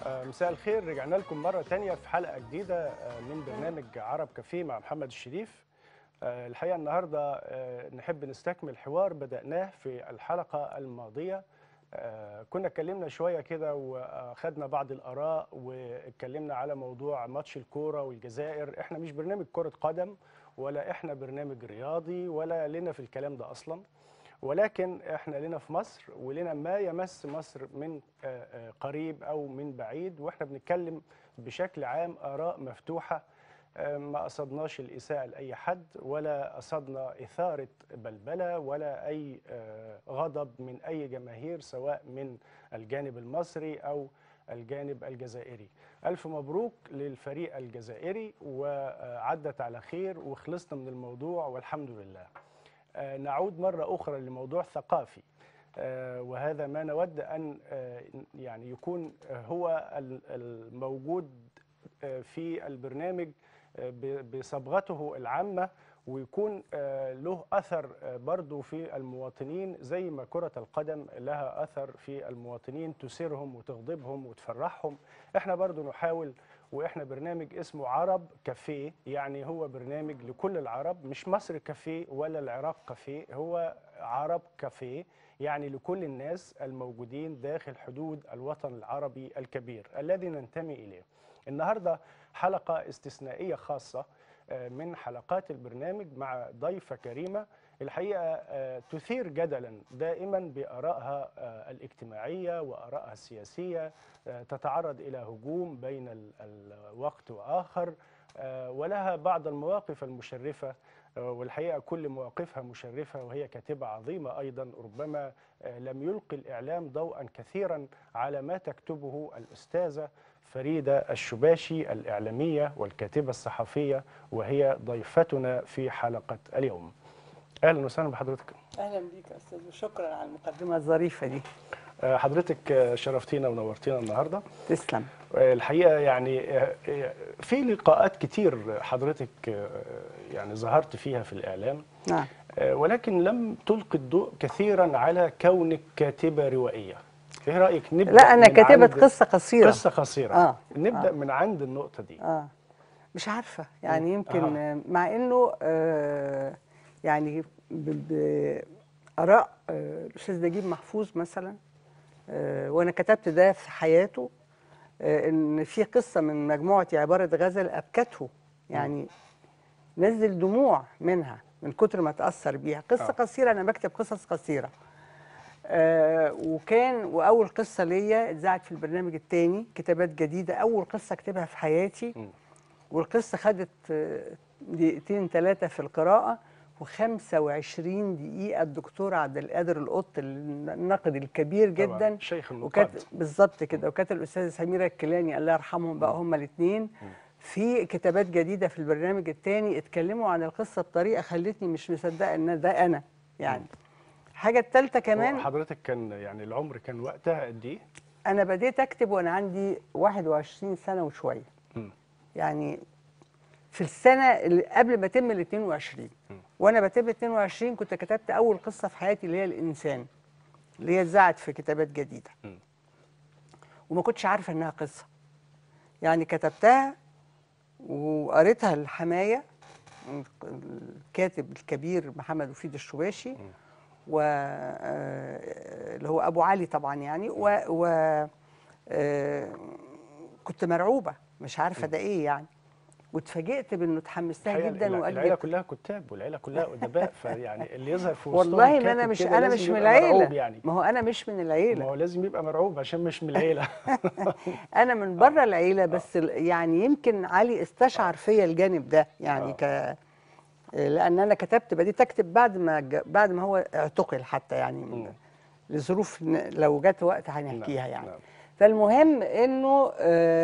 مساء الخير، رجعنا لكم مرة تانية في حلقة جديدة من برنامج عرب كافيه مع محمد الشريف. الحقيقة النهاردة نحب نستكمل حوار بدأناه في الحلقة الماضية. كنا اتكلمنا شوية كده وأخدنا بعض الآراء واتكلمنا على موضوع ماتش الكورة والجزائر. احنا مش برنامج كرة قدم ولا احنا برنامج رياضي ولا لنا في الكلام ده أصلاً، ولكن احنا لنا في مصر ولنا ما يمس مصر من قريب او من بعيد، واحنا بنتكلم بشكل عام آراء مفتوحة. ما قصدناش الإساءة لأي حد ولا قصدنا إثارة بلبلة ولا أي غضب من أي جماهير سواء من الجانب المصري أو الجانب الجزائري. ألف مبروك للفريق الجزائري وعدت على خير وخلصنا من الموضوع والحمد لله. نعود مرة أخرى لموضوع ثقافي، وهذا ما نود أن يعني يكون هو الموجود في البرنامج بصبغته العامة، ويكون له أثر برضو في المواطنين زي ما كرة القدم لها أثر في المواطنين، تثيرهم وتغضبهم وتفرحهم. احنا برضو نحاول، واحنا برنامج اسمه عرب كافيه، يعني هو برنامج لكل العرب، مش مصر كافيه ولا العراق كافيه، هو عرب كافيه، يعني لكل الناس الموجودين داخل حدود الوطن العربي الكبير الذي ننتمي إليه. النهاردة حلقة استثنائية خاصة من حلقات البرنامج مع ضيفة كريمة الحقيقة تثير جدلا دائما بآرائها الاجتماعية وآرائها السياسية، تتعرض إلى هجوم بين الوقت وآخر، ولها بعض المواقف المشرفة، والحقيقة كل مواقفها مشرفة، وهي كاتبة عظيمة أيضا. ربما لم يلقي الإعلام ضوءا كثيرا على ما تكتبه الأستاذة فريدة الشباشي، الإعلامية والكاتبة الصحفية، وهي ضيفتنا في حلقة اليوم. أهلا وسهلا بحضرتك. أهلا بيك يا أستاذ، وشكرا على المقدمة الظريفة دي. حضرتك شرفتينا ونورتينا النهاردة. تسلم. الحقيقة يعني في لقاءات كتير حضرتك يعني ظهرت فيها في الإعلام، نعم، ولكن لم تلقي الضوء كثيرا على كونك كاتبة روائية. ايه رأيك نبدأ؟ لا، أنا كاتبة قصة قصيرة. قصة قصيرة. نبدأ من عند النقطة دي. مش عارفة يعني، يمكن مع إنه يعني بآراء الأستاذ نجيب محفوظ مثلا، وأنا كتبت ده في حياته، إن في قصة من مجموعة عبارة غزل أبكته، يعني نزل دموع منها من كتر ما تأثر بيها. قصة قصيرة، أنا بكتب قصص قصيرة. وأول قصة ليا اتذاعت في البرنامج الثاني، كتابات جديدة، أول قصة أكتبها في حياتي. والقصة خدت دقيقتين 3 في القراءة و25 دقيقة. الدكتور عبد القادر القط، الناقد الكبير جدا، شيخ النقاد بالظبط كده، وكانت الأستاذة سميرة الكيلاني الله يرحمهم بقى، هما الاثنين في كتابات جديدة في البرنامج الثاني اتكلموا عن القصة بطريقة خلتني مش مصدقة إن ده أنا يعني. الحاجة الثالثة كمان، حضرتك كان يعني العمر كان وقتها قد إيه؟ أنا بديت أكتب وأنا عندي 21 سنة وشوية، يعني في السنة اللي قبل ما أتم ال 22. وأنا بتم 22 كنت كتبت أول قصة في حياتي اللي هي الإنسان، اللي هي اتذاعت في كتابات جديدة. وما كنتش عارفة إنها قصة، يعني كتبتها وقريتها لحماية، الكاتب الكبير محمد وفيد الشباشي، اللي هو أبو علي طبعا يعني، كنت مرعوبة مش عارفة ده إيه يعني، واتفاجئت بانه اتحمستها جدا. وقال لي العيله كلها كتاب والعيله كلها ادباء، فيعني اللي يظهر في وسطهم والله ما انا مش من العيله يعني. ما هو انا مش من العيله، ما هو لازم يبقى مرعوب عشان مش من العيله. انا من بره العيله، بس يعني يمكن علي استشعر فيا الجانب ده يعني لان انا بديت اكتب بعد ما هو اعتقل حتى يعني، لظروف لو جت وقت هنحكيها يعني. فالمهم انه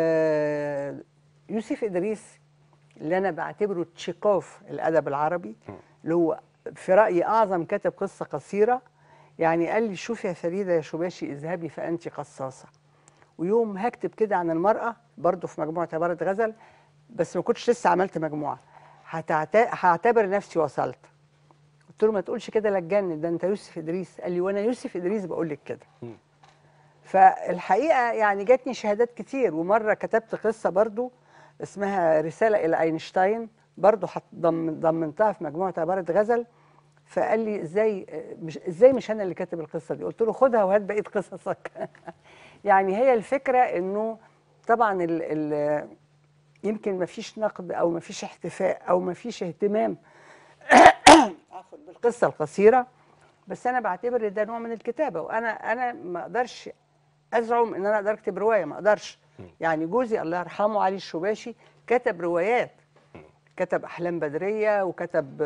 يوسف إدريس اللي أنا بعتبره تشيكوف الأدب العربي، اللي هو في رأيي أعظم كاتب قصة قصيرة، يعني قال لي شوفي يا فريدة يا شباشي اذهبي فأنت قصاصة. ويوم هكتب كده عن المرأة برضه في مجموعة عبارة غزل، بس ما كنتش لسه عملت مجموعة، هعتبر نفسي وصلت. قلت له ما تقولش كده لا تجنن، ده أنت يوسف إدريس. قال لي وأنا يوسف إدريس بقول لك كده. فالحقيقه يعني جاتني شهادات كتير. ومره كتبت قصه برضو اسمها رساله الى اينشتاين، برضو ضمنتها في مجموعه عباره غزل. فقال لي ازاي مش انا اللي كاتب القصه دي؟ قلت له خدها وهات بقيه قصصك. يعني هي الفكره انه طبعا يمكن ما فيش نقد او ما فيش احتفاء او ما فيش اهتمام عفوا بالقصه القصيره، بس انا بعتبر ده نوع من الكتابه. وانا ما اقدرش ازعم ان انا اقدر اكتب روايه، ما اقدرش. يعني جوزي الله يرحمه علي الشباشي كتب روايات، كتب احلام بدريه، وكتب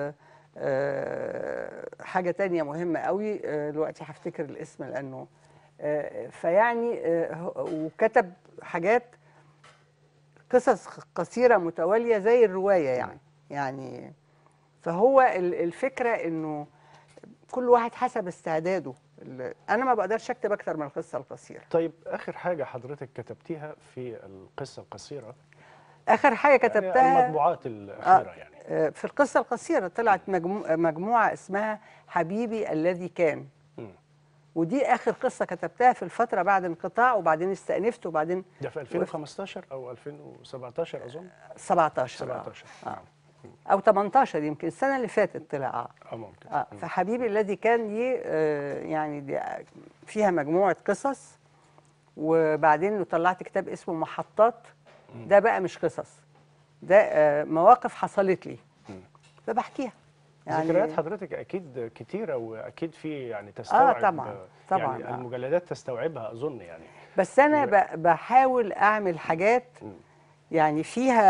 حاجه تانية مهمه قوي، دلوقتي هفتكر الاسم لانه فيعني وكتب حاجات قصص قصيره متواليه زي الروايه يعني فهو الفكره انه كل واحد حسب استعداده. انا ما بقدرش اكتب اكتر من القصه القصيره. طيب اخر حاجه حضرتك كتبتيها في القصه القصيره؟ اخر حاجه كتبتها يعني المطبوعات الاخيره يعني. في القصه القصيره طلعت مجموعه اسمها حبيبي الذي كان. ودي اخر قصه كتبتها في الفتره بعد انقطاع، وبعدين استأنفت، وبعدين ده في 2015 او 2017 اظن. 17 او 18 يمكن السنه اللي فاتت طلع ممكن. فحبيبي الذي كان دي يعني دي فيها مجموعه قصص. وبعدين طلعت كتاب اسمه محطات، ده بقى مش قصص، ده مواقف حصلت لي فبحكيها. يعني ذكريات حضرتك اكيد كتيره، واكيد في يعني تستوعب طبعا يعني المجلدات تستوعبها اظن يعني. بس انا بحاول اعمل حاجات يعني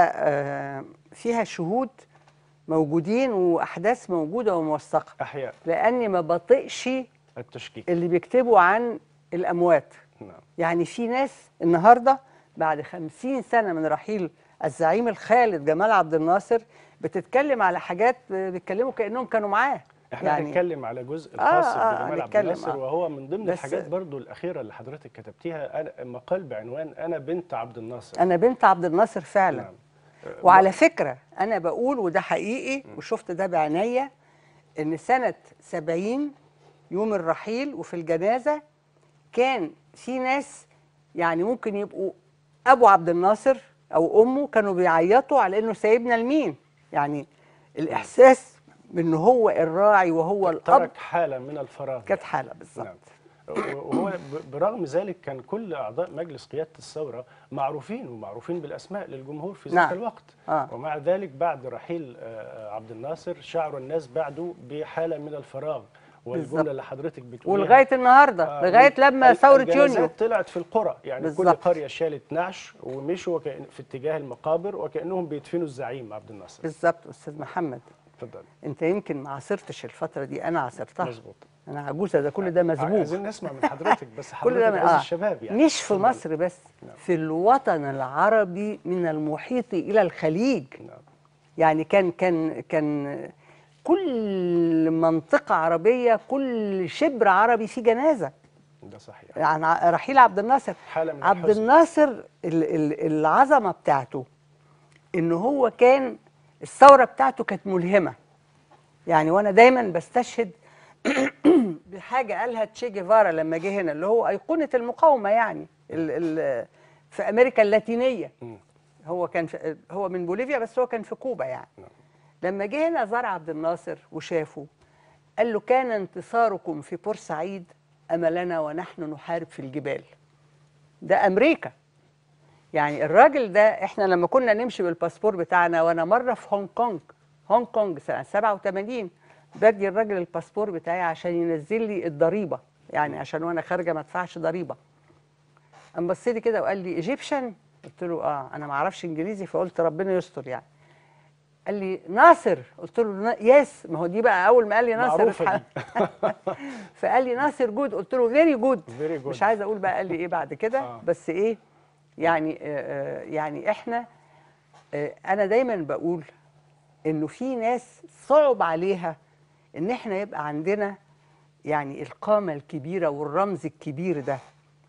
فيها شهود موجودين واحداث موجوده وموثقه، احياء، لاني ما بطيقش التشكيك اللي بيكتبوا عن الاموات. يعني في ناس النهارده بعد 50 سنه من رحيل الزعيم الخالد جمال عبد الناصر بتتكلم على حاجات بيتكلموا كانهم كانوا معاه. احنا يعني هنتكلم على جزء الخاص بجمال عبد الناصر، وهو من ضمن بس الحاجات برضو الاخيره اللي حضرتك كتبتيها، مقال بعنوان انا بنت عبد الناصر. انا بنت عبد الناصر فعلا. نعم. وعلى فكره انا بقول وده حقيقي وشفت ده بعناية، ان سنه 70 يوم الرحيل وفي الجنازه كان في ناس يعني ممكن يبقوا ابو عبد الناصر او امه كانوا بيعيطوا على انه سايبنا لمين. يعني الاحساس بانه هو الراعي وهو الاب، ترك حاله من الفراغ. كانت حاله بالظبط. نعم. وهو برغم ذلك كان كل اعضاء مجلس قياده الثوره معروفين بالاسماء للجمهور في ذاك الوقت. ومع ذلك بعد رحيل عبد الناصر شعر الناس بعده بحاله من الفراغ. والجمله اللي حضرتك بتقوليها ولغايه النهارده لغايه لما ثوره يونيو طلعت في القرى، يعني بالزبط. كل قريه شالت نعش ومشوا في اتجاه المقابر وكانهم بيدفنوا الزعيم عبد الناصر. بالظبط. استاذ محمد اتفضل. انت يمكن ما عاصرتش الفتره دي، انا عاصرتها. مظبوط. انا عجوزه، ده كل ده مسبوق. عايزين نسمع من حضرتك بس. حضرتك كل ده الشباب يعني مش في مصر بس. نعم. في الوطن العربي من المحيط الى الخليج. نعم. يعني كان كل منطقة عربية، كل شبر عربي فيه جنازة. ده صحيح. يعني رحيل عبد الناصر. حالة من عبد الناصر العظمة بتاعته إن هو كان الثورة بتاعته كانت ملهمة. يعني وأنا دايما بستشهد بحاجة قالها تشي جيفارا لما جه هنا، اللي هو أيقونة المقاومة يعني في أمريكا اللاتينية. هو من بوليفيا بس هو كان في كوبا يعني. لما جه هنا زار عبد الناصر وشافه قال له كان انتصاركم في بورسعيد أملنا ونحن نحارب في الجبال. ده أمريكا. يعني الراجل ده احنا لما كنا نمشي بالباسبور بتاعنا، وانا مرة في هونج كونج سنة 87 بدي الراجل الباسبور بتاعي عشان ينزل لي الضريبة، يعني عشان وانا خارجة ما ادفعش ضريبة. قام بص لي كده وقال لي ايجيبشن؟ قلت له انا ما اعرفش انجليزي، فقلت ربنا يستر يعني. قال لي ناصر؟ قلت له يس. ما هو دي بقى اول ما قال لي ناصر فقال لي ناصر جود، قلت له فيري جود. مش عايزه اقول بقى قال لي ايه بعد كده. بس ايه يعني يعني احنا انا دايما بقول انه في ناس صعب عليها ان احنا يبقى عندنا يعني القامه الكبيره والرمز الكبير ده،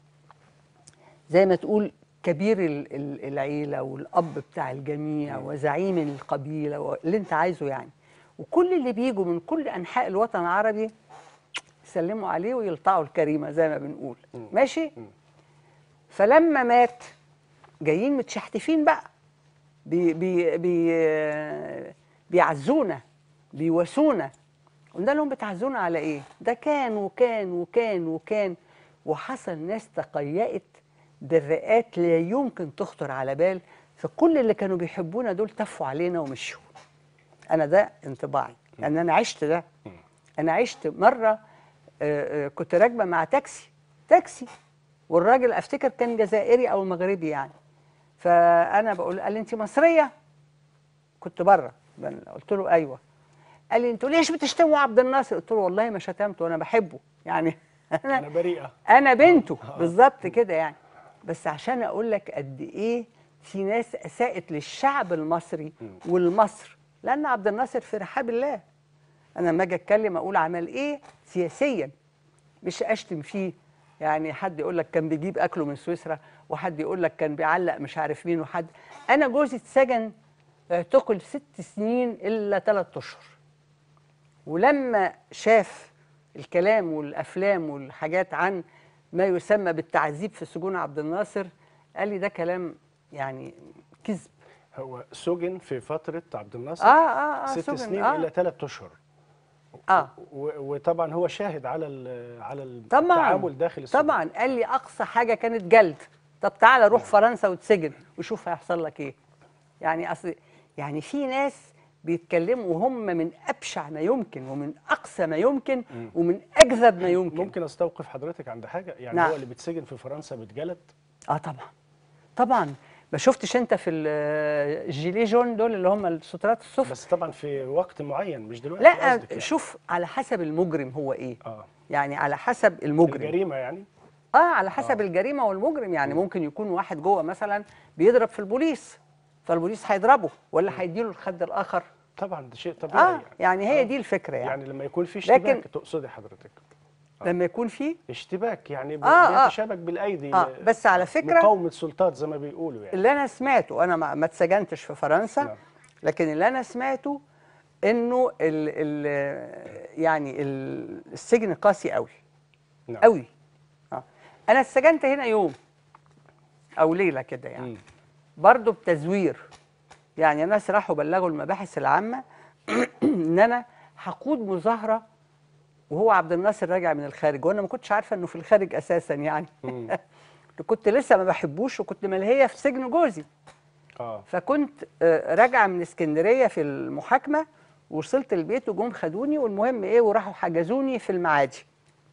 زي ما تقول كبير العيلة والأب بتاع الجميع وزعيم القبيلة اللي انت عايزه يعني. وكل اللي بيجوا من كل أنحاء الوطن العربي يسلموا عليه ويلطعوا الكريمه زي ما بنقول. ماشي. فلما مات جايين متشحتفين بقى، بي بي بي بيعزونا، بيواسونا. قلنا لهم بتعزونا على ايه؟ ده كان وكان وكان وكان، وحصل ناس تقيأت بالرئات لا يمكن تخطر على بال، فكل اللي كانوا بيحبونا دول تفوا علينا ومشوا. انا ده انطباعي، لان انا عشت ده. انا عشت مره كنت راكبه مع تاكسي، والراجل افتكر كان جزائري او مغربي يعني، فانا بقول، قال لي انت مصريه؟ كنت بره، قلت له ايوه. قال لي انتوا ليش بتشتموا عبد الناصر؟ قلت له والله ما شتمته، انا بحبه يعني. انا بريئه، انا بنته بالظبط كده يعني. بس عشان اقول لك قد ايه في ناس اساءت للشعب المصري والمصر، لان عبد الناصر في رحاب الله. انا لما اجي اتكلم اقول عمل ايه سياسيا، مش اشتم فيه. يعني حد يقول لك كان بيجيب اكله من سويسرا، وحد يقول لك كان بيعلق مش عارف مين، وحد. انا جوزي اتسجن، اعتقل 6 سنين الا 3 اشهر. ولما شاف الكلام والافلام والحاجات عن ما يسمى بالتعذيب في سجون عبد الناصر، قال لي ده كلام يعني كذب. هو سجن في فتره عبد الناصر 6 سجن سنين الا 3 اشهر. وطبعا هو شاهد على على التعامل داخل السجن. طبعا قال لي اقصى حاجه كانت جلد. طب تعالى روح فرنسا وتسجن وشوف هيحصل لك ايه. يعني اصل يعني في ناس بيتكلموا وهم من ابشع ما يمكن ومن اقصى ما يمكن ومن اكذب ما يمكن. ممكن استوقف حضرتك عند حاجه؟ يعني نعم. هو اللي بيتسجن في فرنسا بيتجلد؟ طبعا. ما شفتش انت في الجيلي جون دول اللي هم السترات الصفر؟ بس طبعا في وقت معين مش دلوقتي. لا يعني شوف على حسب المجرم هو ايه. يعني على حسب المجرم، الجريمه يعني. على حسب الجريمه والمجرم. يعني ممكن يكون واحد جوه مثلا بيضرب في البوليس، فالبوليس هيضربه ولا هيديله الخد الاخر؟ طبعا ده شيء طبيعي. يعني هي دي الفكره يعني لما يكون في اشتباك تقصدي حضرتك؟ لما يكون في اشتباك يعني بيتشابك بالايدي. بس على فكره مقاومه سلطات زي ما بيقولوا يعني. اللي انا سمعته، انا ما اتسجنتش في فرنسا، لكن اللي انا سمعته انه يعني السجن قاسي قوي. قوي. انا اتسجنت هنا يوم او ليله كده يعني. برضه بتزوير. يعني ناس راحوا بلغوا المباحث العامه ان انا هقود مظاهره وهو عبد الناصر راجع من الخارج، وانا ما كنتش عارفه انه في الخارج اساسا يعني. كنت لسه ما بحبوش، وكنت ملهيه في سجن جوزي. فكنت راجعه من اسكندريه في المحاكمه، وصلت البيت وجم خدوني، والمهم ايه، وراحوا حجزوني في المعادي.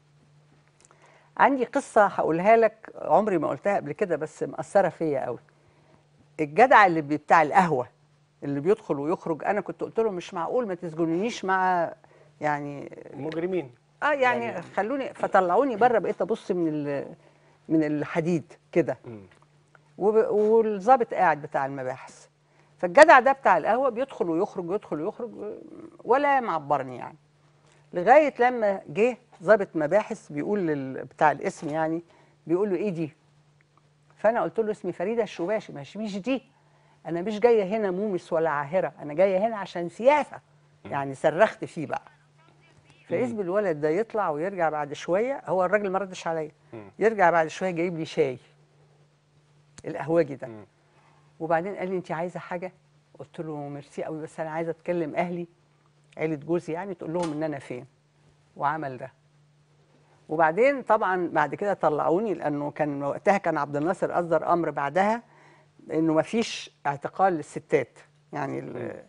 عندي قصه هقولها لك، عمري ما قلتها قبل كده بس مأثره فيا قوي. الجدع اللي بتاع القهوه اللي بيدخل ويخرج، انا كنت قلت له مش معقول ما تسجنونيش مع يعني مجرمين. يعني خلوني، فطلعوني بره، بقيت ابص من الحديد كده، والظابط قاعد بتاع المباحث. فالجدع ده بتاع القهوه بيدخل ويخرج يدخل ويخرج ولا معبرني يعني، لغايه لما جه ظابط مباحث بيقول بتاع الاسم يعني، بيقول له ايه دي؟ فانا قلت له اسمي فريده الشباشي. مش دي، انا مش جايه هنا مومس ولا عاهره، انا جايه هنا عشان سياسه. يعني صرخت فيه بقى. فإذ الولد ده يطلع ويرجع بعد شويه، هو الراجل ما ردش عليا، يرجع بعد شويه جايب لي شاي القهوجي ده. وبعدين قال لي انت عايزه حاجه؟ قلت له ميرسي قوي، بس انا عايزه اتكلم عيله جوزي يعني، تقول لهم ان انا فين. وعمل ده. وبعدين طبعا بعد كده طلعوني، لانه كان وقتها كان عبد الناصر اصدر امر بعدها انه ما فيش اعتقال للستات يعني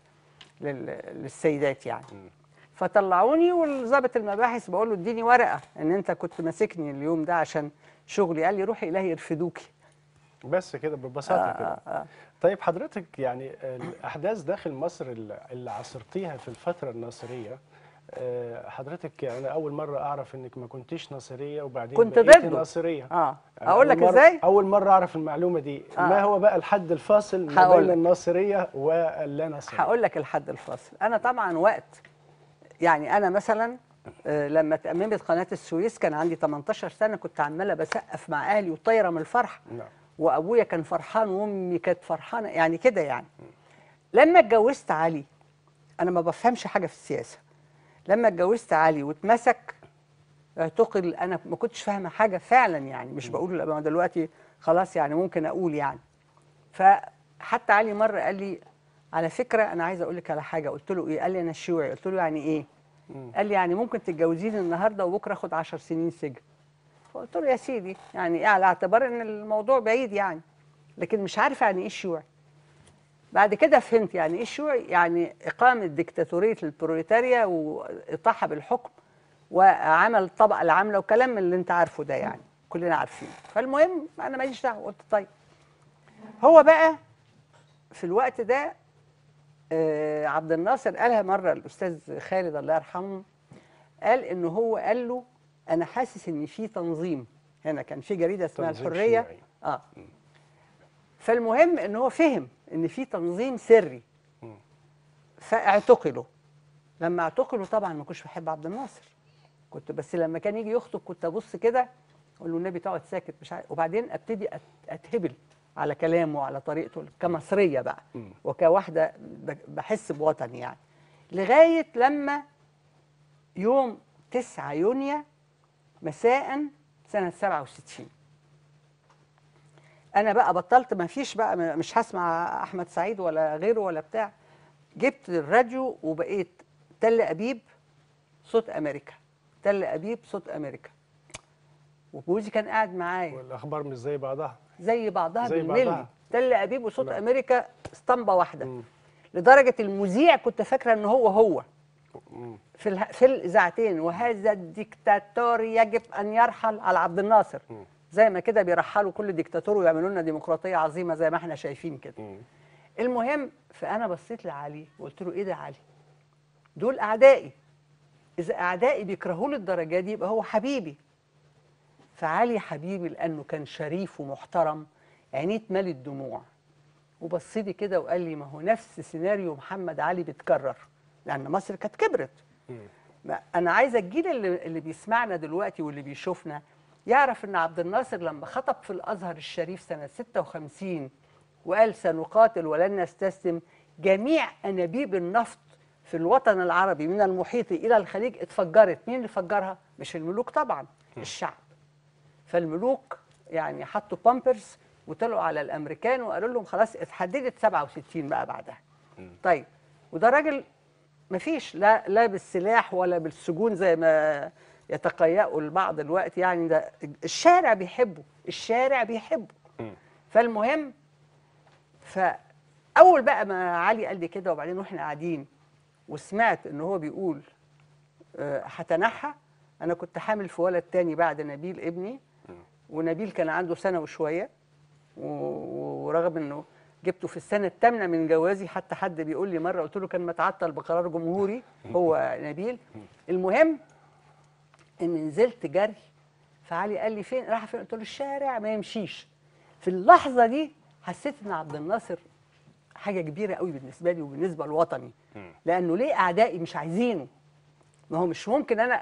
للسيدات يعني. فطلعوني، والظابط المباحث بقول له اديني ورقه ان انت كنت ماسكني اليوم ده عشان شغلي. قال لي روحي الهي يرفدوكي. بس كده ببساطه كده. طيب حضرتك يعني الاحداث داخل مصر اللي عاصرتيها في الفتره الناصريه، حضرتك يعني انا اول مره اعرف انك ما كنتيش ناصريه وبعدين كنت بقيتي ضده. ناصريه. يعني اقول لك ازاي؟ اول مره اعرف المعلومه دي. ما هو بقى الحد الفاصل ما بين الناصريه واللا ناصريه؟ هقول لك الحد الفاصل. انا طبعا وقت يعني انا مثلا لما تأممت قناه السويس كان عندي 18 سنه، كنت عماله بسقف مع اهلي وطايره من الفرح. وابويا كان فرحان وامي كانت فرحانه يعني كده يعني. لما اتجوزت علي، انا ما بفهمش حاجه في السياسه، لما اتجوزت علي واتمسك اعتقل. انا ما كنتش فاهمه حاجه فعلا يعني، مش بقول أنا دلوقتي خلاص يعني ممكن اقول يعني. فحتى علي مره قال لي على فكره انا عايزه اقول لك على حاجه. قلت له ايه؟ قال لي انا شيوعي. قلت له يعني ايه؟ قال لي يعني ممكن تتجوزيني النهارده وبكره اخد 10 سنين سجن. فقلت له يا سيدي يعني ايه، على اعتبار ان الموضوع بعيد يعني، لكن مش عارفه يعني ايه الشيوعي. بعد كده فهمت يعني ايه الشيوعي، يعني اقامه ديكتاتوريه البروليتاريا واطاحه بالحكم وعمل الطبقه العامله وكلام من اللي انت عارفه ده يعني، كلنا عارفين. فالمهم انا ماليش دعوه. قلت طيب. هو بقى في الوقت ده عبد الناصر قالها مره الاستاذ خالد الله يرحمه، قال انه هو قال له انا حاسس ان في تنظيم هنا. كان في جريده اسمها تنظيم الحريه. شيوعي. فالمهم ان هو فهم ان في تنظيم سري فاعتقلوا. لما اعتقلوا طبعا ما كنتش بحب عبد الناصر، كنت بس لما كان يجي يخطب كنت ابص كده اقول له النبي تقعد ساكت مش عارف، وبعدين ابتدي اتهبل على كلامه وعلى طريقته كمصريه بقى وكواحده بحس بوطني يعني، لغايه لما يوم 9 يونيو مساء سنه 67 انا بقى بطلت. ما فيش بقى، مش هسمع احمد سعيد ولا غيره ولا بتاع. جبت الراديو وبقيت تل ابيب صوت امريكا، تل ابيب صوت امريكا. وجوزي كان قاعد معايا. والاخبار مش زي بعضها. زي بعضها زي بالملي. بعضها. تل ابيب وصوت نعم. امريكا اسطمبه واحده. لدرجه المذيع كنت فاكره ان هو في الاذاعتين، وهذا الديكتاتور يجب ان يرحل على عبد الناصر. زي ما كده بيرحلوا كل ديكتاتور ويعملوا لنا ديمقراطيه عظيمه زي ما احنا شايفين كده. المهم فانا بصيت لعلي وقلت له ايه ده علي؟ دول اعدائي، اذا اعدائي بيكرهوا لي الدرجه دي يبقى هو حبيبي. فعلي حبيبي لانه كان شريف ومحترم، عينيه اتملت دموع وبص لي كده وقال لي ما هو نفس سيناريو محمد علي بيتكرر، لان مصر كانت كبرت. انا عايزه الجيل اللي بيسمعنا دلوقتي واللي بيشوفنا يعرف ان عبد الناصر لما خطب في الازهر الشريف سنه 56 وقال سنقاتل ولن نستسلم، جميع انابيب النفط في الوطن العربي من المحيط الى الخليج اتفجرت. مين اللي فجرها؟ مش الملوك طبعا، الشعب. فالملوك يعني حطوا بامبرز وطلعوا على الامريكان وقالوا لهم خلاص اتحددت 67 بقى بعدها. طيب وده راجل مفيش لا بالسلاح ولا بالسجون زي ما يتقيأوا البعض دلوقتي يعني، ده الشارع بيحبه، الشارع بيحبه. فالمهم فاول بقى ما علي قال لي كده وبعدين واحنا قاعدين وسمعت ان هو بيقول هتنحى. انا كنت حامل في ولد تاني بعد نبيل ابني، ونبيل كان عنده سنه وشويه، ورغم انه جبته في السنه الثامنه من جوازي، حتى حد بيقول لي مره قلت له كان متعطل بقرار جمهوري هو نبيل. المهم ان نزلت جري، فعلي قال لي فين؟ راح فين؟ قلت له الشارع ما يمشيش. في اللحظه دي حسيت ان عبد الناصر حاجه كبيره قوي بالنسبه لي وبالنسبه لوطني، لانه ليه اعدائي مش عايزينه؟ ما هو مش ممكن انا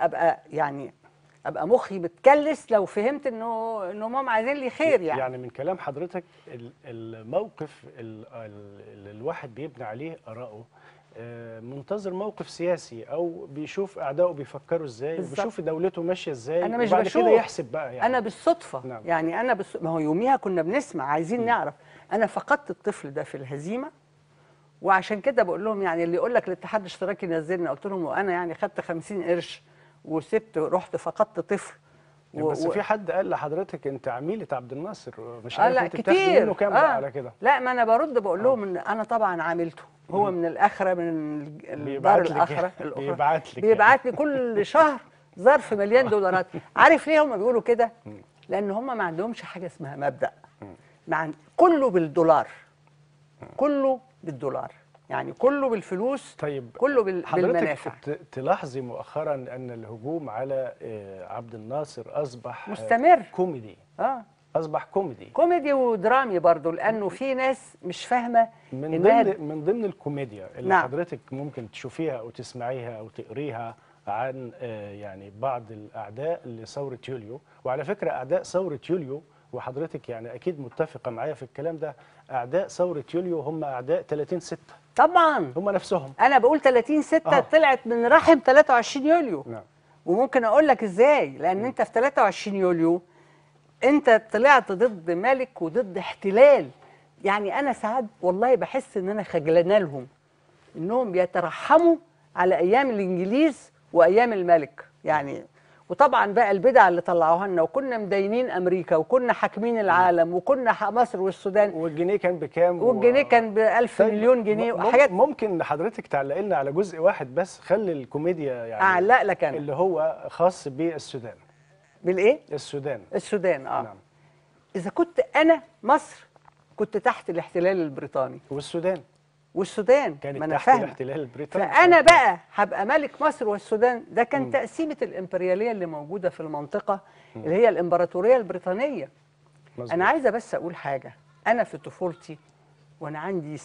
ابقى مخي متكلس لو فهمت انهم هم عايزين لي خير يعني. يعني من كلام حضرتك الموقف اللي الواحد بيبني عليه آراءه منتظر موقف سياسي او بيشوف اعدائه بيفكروا ازاي وبيشوف دولته ماشيه ازاي، انا مش وبعد بشوف كده يحسب بقى يعني. انا بالصدفه نعم. يعني ما هو يوميها كنا بنسمع عايزين نعرف. انا فقدت الطفل ده في الهزيمه، وعشان كده بقول لهم يعني اللي يقول لك الاتحاد الاشتراكي نزلنا، قلت لهم وانا يعني خدت 50 قرش وسبت رحت فقدت طفل. بس في حد قال لحضرتك انت عميله عبد الناصر، مش عارف لا انت بتاخدي منه كام بقى على كده. لا ما انا برد بقول لهم ان انا طبعا عاملته، هو من الاخره، من الدار الاخره الاخرى بيبعت لي كل شهر ظرف مليان دولارات. عارف ليه هم بيقولوا كده؟ لان هم ما عندهمش حاجه اسمها مبدأ، كله بالدولار، كله بالدولار يعني، كله بالفلوس. طيب كله بالمنافع. حضرتك تلاحظي مؤخرا ان الهجوم على عبد الناصر اصبح مستمر كوميدي. اصبح كوميدي ودرامي برضه، لانه في ناس مش فاهمه من ضمن الكوميديا اللي نعم. حضرتك ممكن تشوفيها او تسمعيها او تقريها عن يعني بعض الاعداء لثوره يوليو. وعلى فكره اعداء ثوره يوليو، وحضرتك يعني اكيد متفقه معايا في الكلام ده، اعداء ثوره يوليو هم اعداء 30/6 طبعا، هم نفسهم. انا بقول 30/6 طلعت من رحم 23 يوليو. نعم. وممكن اقول لك ازاي، لان انت في 23 يوليو انت طلعت ضد ملك وضد احتلال. يعني انا ساعات والله بحس ان انا خجلانه لهم انهم بيترحموا على ايام الانجليز وايام الملك يعني. وطبعا بقى البدع اللي طلعوها لنا، وكنا مدينين امريكا، وكنا حاكمين العالم، وكنا مصر والسودان، والجنيه كان بكام والجنيه كان ب1000 طيب مليون جنيه وحاجات. ممكن حضرتك تعلق لنا على جزء واحد بس، خلي الكوميديا يعني اعلق لك انا اللي هو خاص بالسودان. بالايه؟ السودان. السودان. نعم. اذا كنت انا مصر كنت تحت الاحتلال البريطاني، والسودان ما كانت انا تحت فاهمه، الاحتلال البريطاني. فانا بقى هبقى ملك مصر والسودان. ده كان تقسيمه الامبرياليه اللي موجوده في المنطقه اللي هي الامبراطوريه البريطانيه. مظبوط. انا عايزه بس اقول حاجه. انا في طفولتي وانا عندي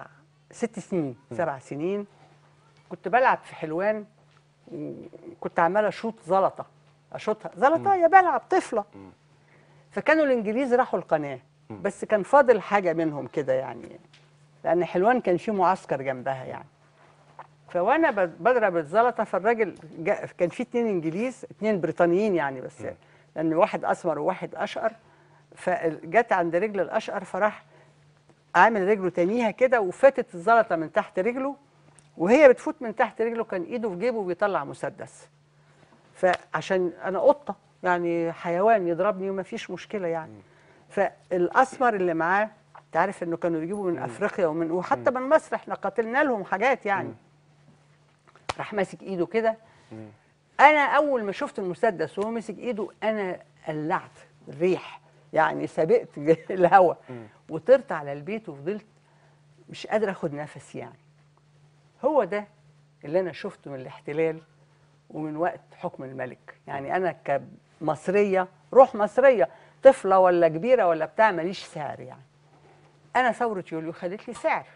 7 سنين كنت بلعب في حلوان، وكنت عماله اشوطها زلطه يا بلعب طفله. فكانوا الانجليز راحوا القناه، بس كان فاضل حاجه منهم كده يعني، لان حلوان كان فيه معسكر جنبها يعني. فوانا بضرب الزلطه، فالراجل كان فيه 2 انجليز 2 بريطانيين يعني، بس لان واحد اسمر وواحد اشقر. فجت عند رجل الاشقر، فراح عامل رجله تانيها كده وفاتت الزلطه من تحت رجله، وهي بتفوت من تحت رجله كان ايده في جيبه وبيطلع مسدس. فعشان انا قطه يعني حيوان يضربني وما فيش مشكله يعني. فالاسمر اللي معاه، انت عارف انه كانوا يجيبوا من افريقيا وحتى من مصر، احنا قاتلنا لهم حاجات يعني. راح ماسك ايده كده. انا اول ما شفت المسدس وهو ماسك ايده انا قلعت الريح يعني، سبقت الهواء وطرت على البيت، وفضلت مش قادر اخد نفس يعني. هو ده اللي انا شفته من الاحتلال ومن وقت حكم الملك. يعني انا كمصريه، روح مصريه، طفله ولا كبيره ولا بتاع، ماليش سعر يعني. انا ثوره يوليو خدت لي سعر.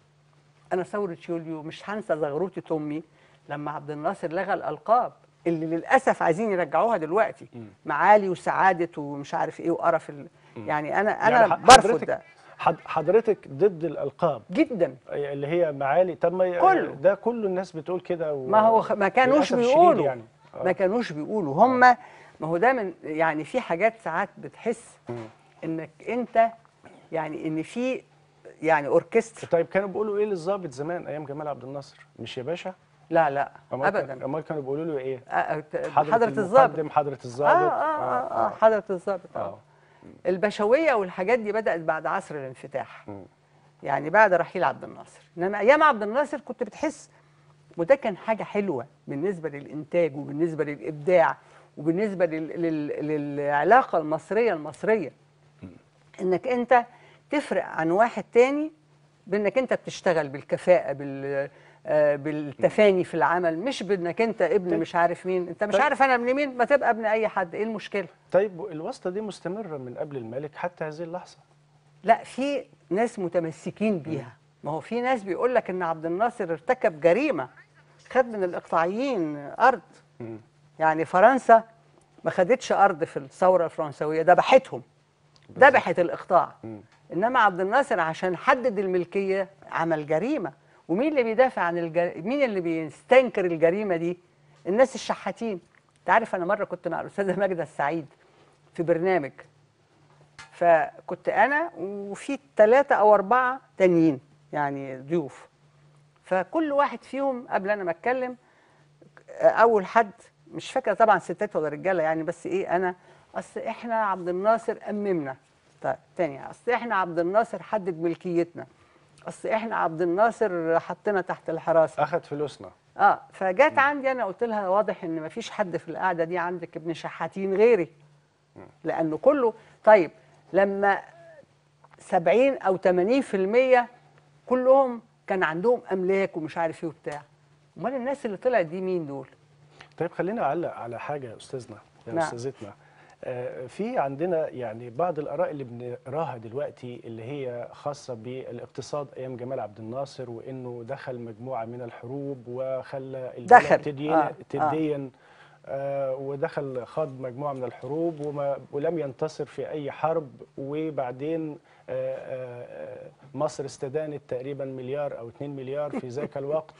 انا ثوره يوليو مش هنسى زغروطه امي لما عبد الناصر لغى الالقاب اللي للاسف عايزين يرجعوها دلوقتي، معالي وسعاده ومش عارف ايه وقرف يعني انا يعني برفض ده. حضرتك ضد الالقاب جدا اللي هي معالي؟ طب ما كله. ده كله الناس بتقول كده ما هو ما كانوش للأسف الشديد بيقولوا يعني. ما كانوش بيقولوا هم. ما هو ده من يعني في حاجات ساعات بتحس انك انت يعني ان في يعني اوركسترا. طيب كانوا بيقولوا ايه للضابط زمان ايام جمال عبد الناصر؟ مش يا باشا؟ لا لا ابدا. امال كانوا بيقولوا له ايه؟ حضرة الضابط. حضرة الضابط. حضرة الضابط. البشويه والحاجات دي بدات بعد عصر الانفتاح، يعني بعد رحيل عبد الناصر. انما ايام عبد الناصر كنت بتحس، وده كان حاجه حلوه بالنسبه للانتاج وبالنسبه للابداع وبالنسبه للعلاقه المصريه انك انت تفرق عن واحد تاني بانك انت بتشتغل بالكفاءه بالتفاني في العمل، مش بانك انت ابن مش عارف مين. انت مش عارف انا ابن مين، ما تبقى ابن اي حد، ايه المشكله؟ طيب الواسطه دي مستمره من قبل الملك حتى هذه اللحظه؟ لا، في ناس متمسكين بيها. ما هو في ناس بيقول لك ان عبد الناصر ارتكب جريمه، خد من الاقطاعيين ارض. يعني فرنسا ما خدتش ارض في الثوره الفرنسويه، ذبحتهم، ذبحت الاقطاع. انما عبد الناصر عشان حدد الملكيه عمل جريمه. ومين اللي بيدافع عن مين اللي بيستنكر الجريمه دي؟ الناس الشحاتين. انت عارف انا مره كنت مع الاستاذه ماجده السعيد في برنامج، فكنت انا وفي 3 أو 4 تانيين يعني ضيوف، فكل واحد فيهم قبل انا ما اتكلم اول حد، مش فاكره طبعا ستات ولا رجاله يعني، بس ايه، انا اصل احنا عبد الناصر اممنا. طيب تاني، اصل احنا عبد الناصر حدد ملكيتنا، اصل احنا عبد الناصر حطنا تحت الحراسه، اخذ فلوسنا. فجات عندي انا قلت لها واضح ان ما فيش حد في القعده دي عندك ابن شحاتين غيري، لانه كله. طيب لما 70 أو 80% كلهم كان عندهم املاك ومش عارف ايه وبتاع، امال الناس اللي طلعت دي مين دول؟ طيب خلينا اعلق على حاجه يا استاذنا، يا نعم. استاذتنا. في عندنا يعني بعض الاراء اللي بنقراها دلوقتي اللي هي خاصه بالاقتصاد ايام جمال عبد الناصر، وانه دخل مجموعه من الحروب وخلى البلد تدين. ودخل خاض مجموعه من الحروب ولم ينتصر في اي حرب، وبعدين مصر استدانت تقريبا مليار او 2 مليار في ذاك الوقت.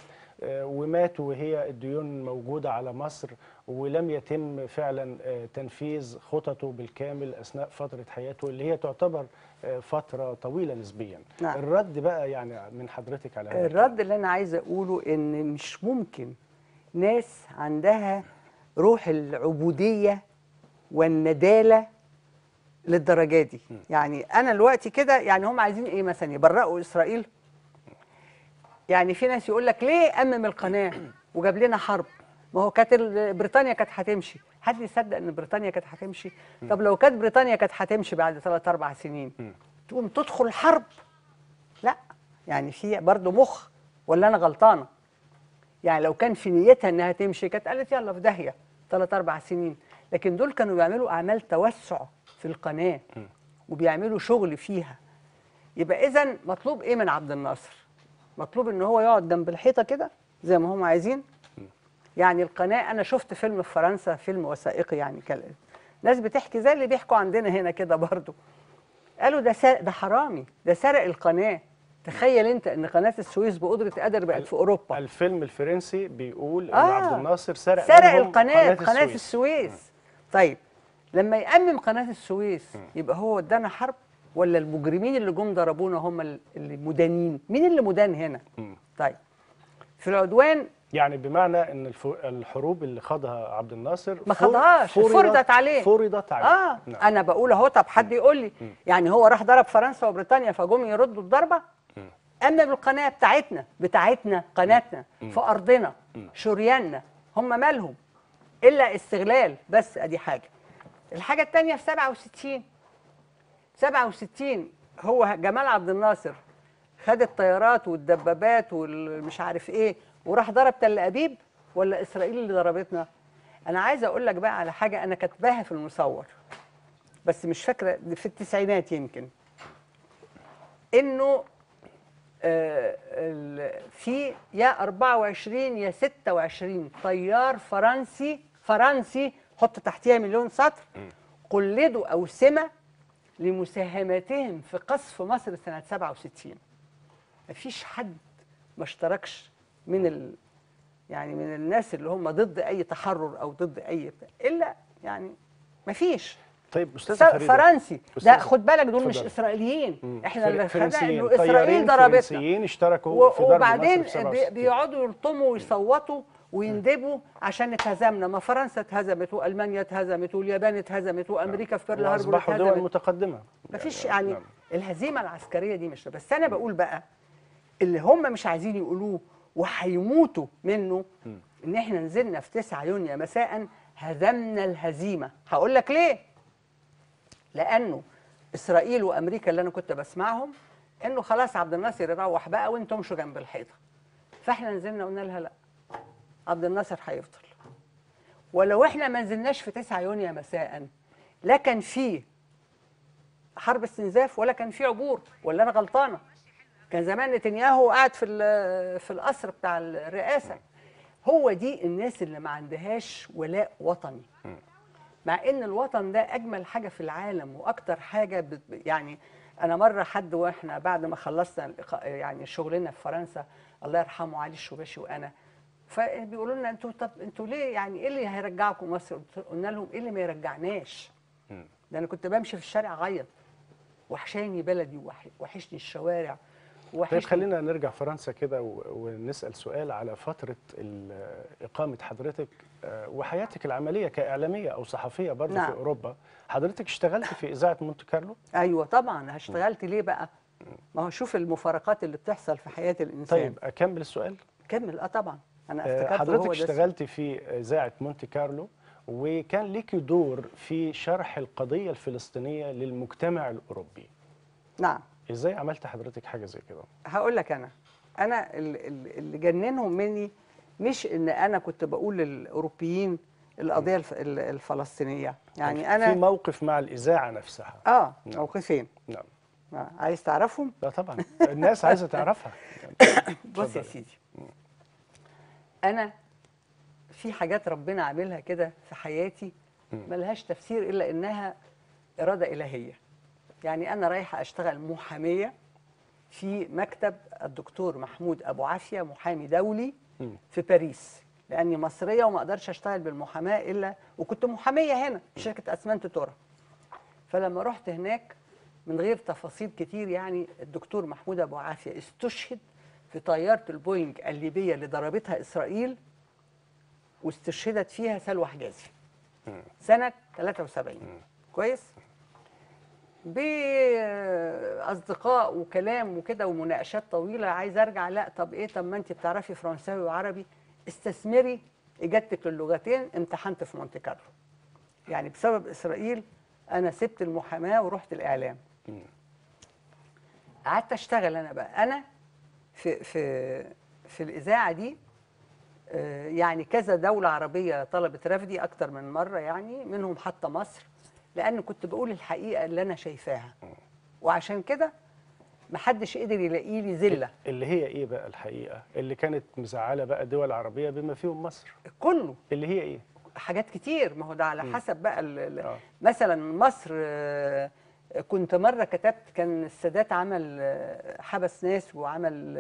وماتوا وهي الديون موجودة على مصر، ولم يتم فعلا تنفيذ خططه بالكامل أثناء فترة حياته اللي هي تعتبر فترة طويلة نسبيا. نعم. الرد بقى يعني من حضرتك على هذا الرد اللي أنا عايزة أقوله إن مش ممكن ناس عندها روح العبودية والندالة للدرجة دي. يعني أنا دلوقتي كده، يعني هم عايزين إيه مثلا؟ يبرئوا إسرائيل؟ يعني في ناس يقول لك ليه أمم القناة وجاب لنا حرب؟ ما هو كانت بريطانيا كانت هتمشي. حد يصدق إن بريطانيا كانت هتمشي؟ طب لو كانت بريطانيا كانت هتمشي بعد 3 4 سنين تقوم تدخل حرب؟ لا، يعني في برضه مخ، ولا أنا غلطانة؟ يعني لو كان في نيتها إنها تمشي كانت قالت يلا في داهية 3 4 سنين. لكن دول كانوا بيعملوا أعمال توسع في القناة وبيعملوا شغل فيها. يبقى إذن مطلوب إيه من عبد الناصر؟ مطلوب إن هو يقعد جنب الحيطة كده زي ما هم عايزين. يعني القناة، أنا شفت فيلم في فرنسا، فيلم وثائقي يعني، ناس بتحكي زي اللي بيحكوا عندنا هنا كده برضو. قالوا ده حرامي، ده سرق القناة. تخيل أنت إن قناة السويس بقدرة قدر بقت في أوروبا. الفيلم الفرنسي بيقول إن عبد الناصر سرق القناة، قناة السويس. طيب لما يأمم قناة السويس يبقى هو ادانا حرب، ولا المجرمين اللي جم ضربونا هم اللي مدانين؟ مين اللي مدان هنا؟ طيب في العدوان، يعني بمعنى ان الحروب اللي خاضها عبد الناصر ما خاضهاش، فرضت عليه. فرضت عليه. نعم. انا بقول اهو. طب حد يقول لي يعني هو راح ضرب فرنسا وبريطانيا فجم يردوا الضربه؟ اما بالقناه بتاعتنا قناتنا في ارضنا، شرياننا، هم مالهم الا استغلال بس. ادي حاجه. الحاجه الثانيه في 67 هو جمال عبد الناصر خد الطيارات والدبابات والمش عارف ايه وراح ضرب تل ابيب، ولا اسرائيل اللي ضربتنا؟ انا عايزه اقول لك بقى على حاجه انا كاتباها في المصور، بس مش فاكره، في التسعينات يمكن، انه في يا 24 يا 26 طيار فرنسي حط تحتيها مليون سطر قلدوا أوسمة لمساهمتهم في قصف مصر سنة 67. مفيش حد ما اشتركش يعني من الناس اللي هم ضد أي تحرر أو ضد أي إلا يعني مفيش. طيب أستاذة فريدة، فرنسي ده خد بالك دول مش إسرائيليين. إحنا اللي خدنا إنه إسرائيل ضربتنا. فرنسيين اشتركوا في ضرب وبعدين مصر في 67. بيقعدوا يلطموا ويصوتوا ويندبوا عشان اتهزمنا. ما فرنسا اتهزمت والمانيا اتهزمت واليابان اتهزمت وامريكا في بيرل هاربور اتهزمت. اصبحوا دول متقدمه. مفيش يعني الهزيمه العسكريه دي مش. بس انا بقول بقى اللي هم مش عايزين يقولوه وهيموتوا منه، ان احنا نزلنا في 9 يونيو مساء هزمنا الهزيمه. هقول لك ليه. لانه اسرائيل وامريكا اللي انا كنت بسمعهم انه خلاص عبد الناصر يروح بقى وانتم امشوا جنب الحيطه. فاحنا نزلنا قلنا لها لا، عبد الناصر هيفضل. ولو احنا ما نزلناش في 9 يونيو مساء لا كان فيه حرب استنزاف ولا كان فيه عبور، ولا انا غلطانه؟ كان زمان نتنياهو قاعد في القصر بتاع الرئاسه. هو دي الناس اللي ما عندهاش ولاء وطني، مع ان الوطن ده اجمل حاجه في العالم واكتر حاجه يعني انا مره حد واحنا بعد ما خلصنا يعني شغلنا في فرنسا، الله يرحمه علي الشباشي وانا، فبيقولوا لنا انتوا ليه يعني ايه اللي هيرجعكم مصر؟ قلنا لهم ايه اللي ما يرجعناش؟ ده انا كنت بمشي في الشارع اعيط، وحشاني بلدي وحشني الشوارع وحشني. طيب خلينا نرجع فرنسا كده ونسال سؤال على فتره اقامه حضرتك وحياتك العمليه كاعلاميه او صحفيه برضه. نعم. في اوروبا حضرتك اشتغلت في اذاعه مونte كارلو؟ ايوه طبعا اشتغلت. ليه بقى؟ ما هو شوف المفارقات اللي بتحصل في حياه الانسان. طيب اكمل السؤال. كمل. طبعا انا افتكرت حضرتك اشتغلت في اذاعه مونte كارلو وكان ليكي دور في شرح القضيه الفلسطينيه للمجتمع الاوروبي. نعم. ازاي عملت حضرتك حاجه زي كده؟ هقول لك. انا اللي جننهم مني مش ان انا كنت بقول للاوروبيين القضيه الفلسطينيه، يعني انا في موقف مع الاذاعه نفسها. نعم. موقفين. نعم. عايز تعرفهم؟ لا طبعا الناس عايزه تعرفها. بص يا سيدي، انا في حاجات ربنا عاملها كده في حياتي ملهاش تفسير الا انها اراده الهيه. يعني انا رايحه اشتغل محاميه في مكتب الدكتور محمود ابو عافيه، محامي دولي في باريس، لاني مصريه وما اقدرش اشتغل بالمحاماه الا، وكنت محاميه هنا في شركه اسمنت تورا. فلما رحت هناك من غير تفاصيل كتير، يعني الدكتور محمود ابو عافيه استشهد في طياره البوينج الليبيه اللي ضربتها اسرائيل، واستشهدت فيها سلوى حجازي سنه 73. كويس. باصدقاء وكلام وكده ومناقشات طويله، عايز ارجع، لا طب ايه، طب ما انت بتعرفي فرنساوي وعربي، استثمري اجابتك للغتين. امتحنت في مونte كارلو. يعني بسبب اسرائيل انا سبت المحاماه ورحت الاعلام. قعدت اشتغل انا بقى، انا في الاذاعه دي. يعني كذا دوله عربيه طلبت رفضي اكتر من مره، يعني منهم حتى مصر، لان كنت بقول الحقيقه اللي انا شايفاها. وعشان كده محدش قدر يلاقي لي ذله. اللي هي ايه بقى الحقيقه اللي كانت مزعله بقى دول عربيه بما فيهم مصر؟ كله اللي هي ايه؟ حاجات كتير، ما هو ده على حسب بقى مثلا مصر. كنت مره كتبت، كان السادات عمل حبس ناس وعمل